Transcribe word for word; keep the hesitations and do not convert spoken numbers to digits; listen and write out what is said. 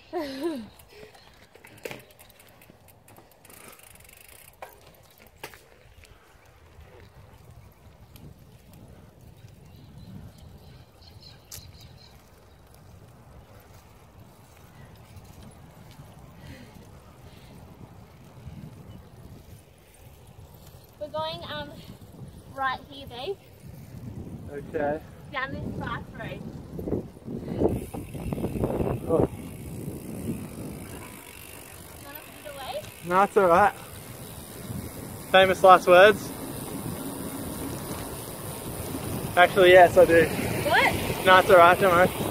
We're going um right here, babe. Okay. Down this fast road. Oh. Want to put it away? No, it's alright. Famous last words? Actually, yes, I do. What? No, it's alright, don't worry.